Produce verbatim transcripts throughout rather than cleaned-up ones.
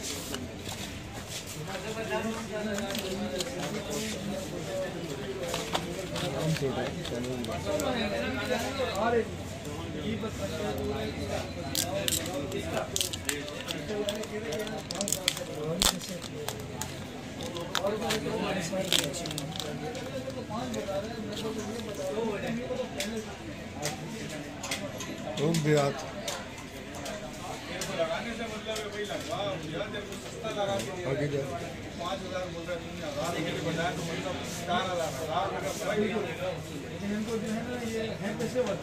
Room देहात आगे जा पाँच हजार बोल रहे हैं हजार के बजाय तो मतलब चार हजार हजार लेकिन इनको जो है ना ये है कैसे बता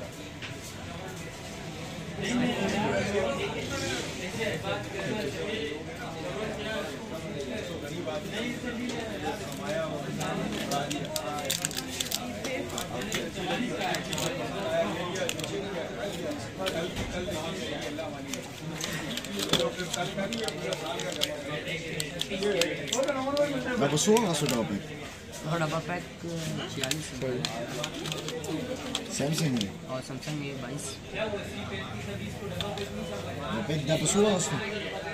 गरीब आदमी कमाया Berapa suara sudah Pak? Kalau dapat pack छियालीस Samsung ini. और Samsung ये बाईस Dapat berapa suara sudah?